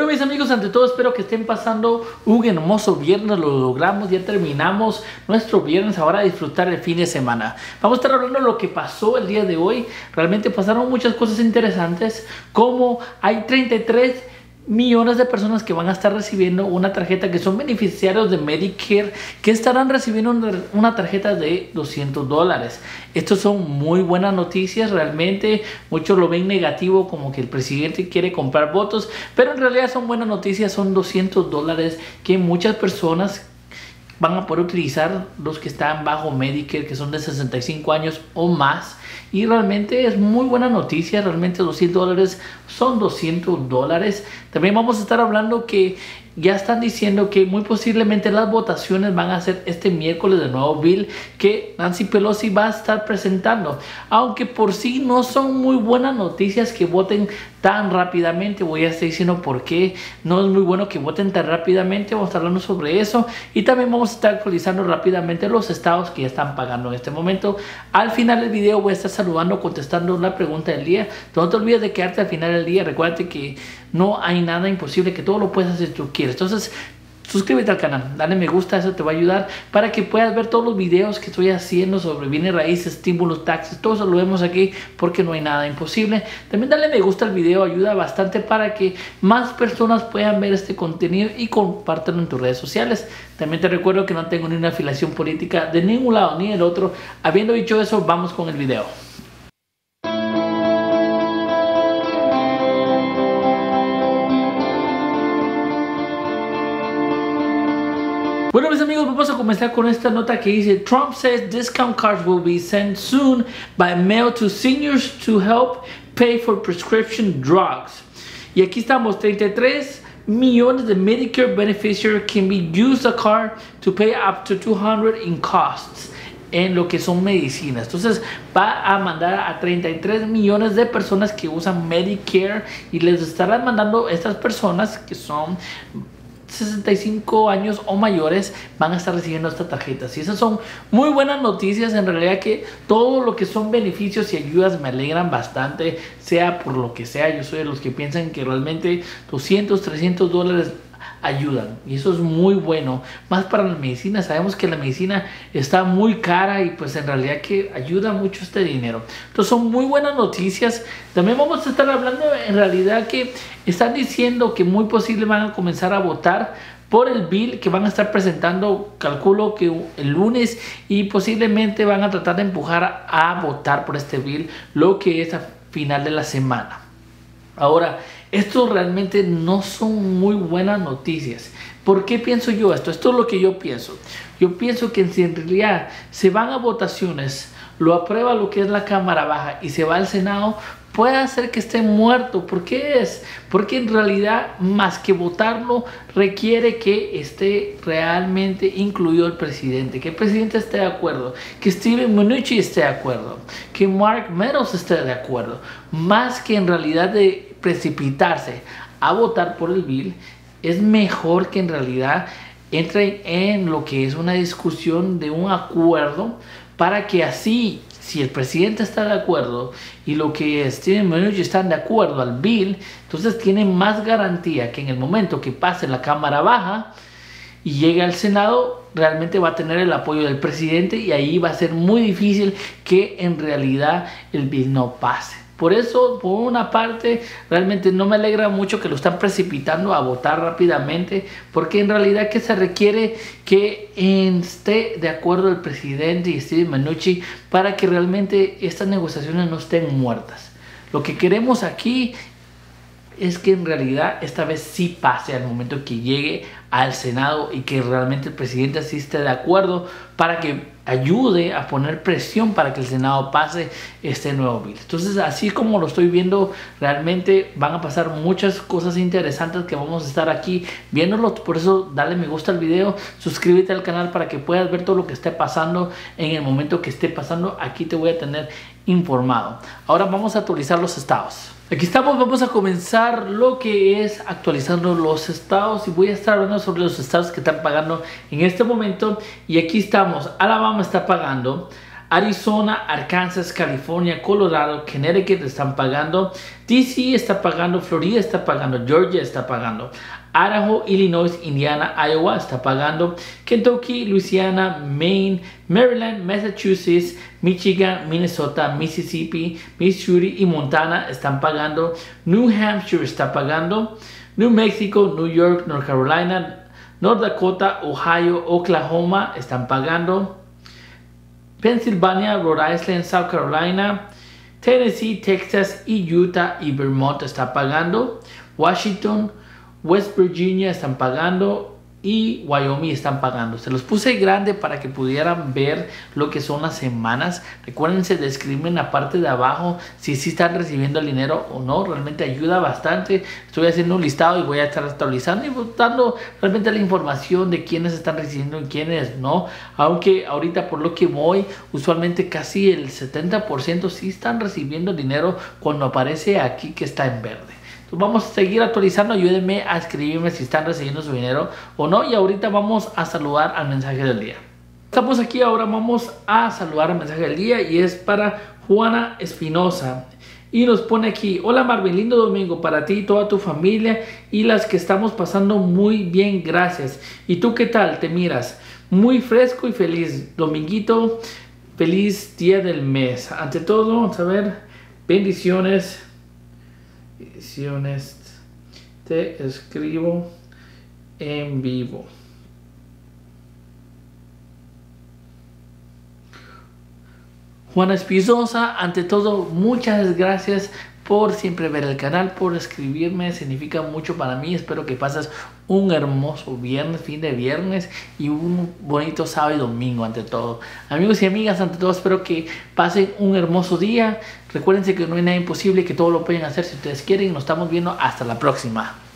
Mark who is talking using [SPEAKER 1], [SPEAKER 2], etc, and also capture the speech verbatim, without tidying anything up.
[SPEAKER 1] Bueno, mis amigos, ante todo espero que estén pasando un hermoso viernes. Lo logramos, ya terminamos nuestro viernes. Ahora a disfrutar el fin de semana. Vamos a estar hablando de lo que pasó el día de hoy. Realmente pasaron muchas cosas interesantes, como hay treinta y tres millones de personas que van a estar recibiendo una tarjeta, que son beneficiarios de Medicare, que estarán recibiendo una tarjeta de doscientos dólares. Estos son muy buenas noticias. Realmente muchos lo ven negativo, como que el presidente quiere comprar votos, pero en realidad son buenas noticias. Son doscientos dólares que muchas personas van a poder utilizar, los que están bajo Medicare, que son de sesenta y cinco años o más. Y realmente es muy buena noticia. Realmente doscientos dólares son doscientos dólares. También vamos a estar hablando que ya están diciendo que muy posiblemente las votaciones van a ser este miércoles de nuevo bill que Nancy Pelosi va a estar presentando. Aunque por sí no son muy buenas noticias que voten tan rápidamente. Voy a estar diciendo por qué no es muy bueno que voten tan rápidamente. Vamos a estar hablando sobre eso. Y también vamos a estar actualizando rápidamente los estados que ya están pagando en este momento. Al final del video voy a estar saludando, contestando la pregunta del día. No te olvides de quedarte al final del día. Recuerda que no hay nada imposible, que todo lo puedes hacer si tú quieres. Entonces, suscríbete al canal, dale me gusta, eso te va a ayudar para que puedas ver todos los videos que estoy haciendo sobre bienes raíces, estímulos, taxes, todo eso lo vemos aquí, porque no hay nada imposible. También dale me gusta al video, ayuda bastante para que más personas puedan ver este contenido y compártelo en tus redes sociales. También te recuerdo que no tengo ni una afiliación política de ningún lado ni del otro. Habiendo dicho eso, vamos con el video. Bueno, mis amigos, vamos a comenzar con esta nota que dice: Trump says discount cards will be sent soon by mail to seniors to help pay for prescription drugs. Y aquí estamos, treinta y tres millones de Medicare beneficiaries can be used a card to pay up to two hundred in costs en lo que son medicinas. Entonces va a mandar a treinta y tres millones de personas que usan Medicare, y les estarán mandando estas personas que son sesenta y cinco años o mayores, van a estar recibiendo estas tarjetas. Y esas son muy buenas noticias. En realidad que todo lo que son beneficios y ayudas me alegran bastante, sea por lo que sea. Yo soy de los que piensan que realmente doscientos, trescientos dólares ayudan, y eso es muy bueno, más para la medicina. Sabemos que la medicina está muy cara y pues en realidad que ayuda mucho este dinero. Entonces son muy buenas noticias. También vamos a estar hablando en realidad que están diciendo que muy posible van a comenzar a votar por el bill que van a estar presentando, calculo que el lunes, y posiblemente van a tratar de empujar a votar por este bill lo que es a final de la semana. Ahora, esto realmente no son muy buenas noticias. ¿Por qué pienso yo esto? Esto es lo que yo pienso. Yo pienso que si en realidad se van a votaciones, lo aprueba lo que es la Cámara Baja y se va al Senado, puede hacer que esté muerto. ¿Por qué es? Porque en realidad, más que votarlo, requiere que esté realmente incluido el presidente, que el presidente esté de acuerdo, que Steven Mnuchin esté de acuerdo, que Mark Meadows esté de acuerdo. Más que en realidad de precipitarse a votar por el bill, es mejor que en realidad entre en lo que es una discusión de un acuerdo, para que así, si el presidente está de acuerdo y lo que Steven Mnuchin están de acuerdo al bill, entonces tiene más garantía que en el momento que pase la Cámara Baja y llegue al Senado, realmente va a tener el apoyo del presidente, y ahí va a ser muy difícil que en realidad el bill no pase. Por eso, por una parte, realmente no me alegra mucho que lo están precipitando a votar rápidamente, porque en realidad que se requiere que esté de acuerdo el presidente y Steven Mnuchin para que realmente estas negociaciones no estén muertas. Lo que queremos aquí es que en realidad esta vez sí pase al momento que llegue al Senado, y que realmente el presidente así esté de acuerdo, para que ayude a poner presión para que el Senado pase este nuevo bill. Entonces, así como lo estoy viendo, realmente van a pasar muchas cosas interesantes que vamos a estar aquí viéndolo. Por eso dale me gusta al video, suscríbete al canal para que puedas ver todo lo que esté pasando. En el momento que esté pasando, aquí te voy a tener informado. Ahora vamos a actualizar los estados. Aquí estamos, vamos a comenzar lo que es actualizando los estados, y voy a estar hablando sobre los estados que están pagando en este momento. Y aquí estamos: Alabama está pagando, Arizona, Arkansas, California, Colorado, Connecticut están pagando. D C está pagando. Florida está pagando. Georgia está pagando. Idaho, Illinois, Indiana, Iowa está pagando. Kentucky, Louisiana, Maine, Maryland, Massachusetts, Michigan, Minnesota, Mississippi, Missouri y Montana están pagando. New Hampshire está pagando. New Mexico, New York, North Carolina, North Dakota, Ohio, Oklahoma están pagando. Pennsylvania, Rhode Island, South Carolina, Tennessee, Texas y Utah y Vermont está pagando. Washington, West Virginia están pagando y Wyoming están pagando. Se los puse grande para que pudieran ver lo que son las semanas. Recuérdense de escribirme en la parte de abajo si sí están recibiendo el dinero o no. Realmente ayuda bastante. Estoy haciendo un listado y voy a estar actualizando y dando realmente la información de quiénes están recibiendo y quiénes no. Aunque ahorita por lo que voy, usualmente casi el setenta por ciento sí están recibiendo dinero cuando aparece aquí que está en verde. Vamos a seguir actualizando. Ayúdenme a escribirme si están recibiendo su dinero o no. Y ahorita vamos a saludar al mensaje del día. Estamos aquí, ahora vamos a saludar al mensaje del día. Y es para Juana Espinosa. Y nos pone aquí: hola Marvin, lindo domingo para ti y toda tu familia. Y las que estamos pasando muy bien, gracias. ¿Y tú qué tal? ¿Te miras? Muy fresco y feliz dominguito. Feliz día del mes. Ante todo, vamos a ver. Bendiciones. Te escribo en vivo. Juana Espinosa, ante todo, muchas gracias por siempre ver el canal, por escribirme, significa mucho para mí. Espero que pases un hermoso viernes, fin de viernes y un bonito sábado y domingo ante todo. Amigos y amigas, ante todo espero que pasen un hermoso día. Recuérdense que no hay nada imposible, que todo lo pueden hacer si ustedes quieren. Nos estamos viendo hasta la próxima.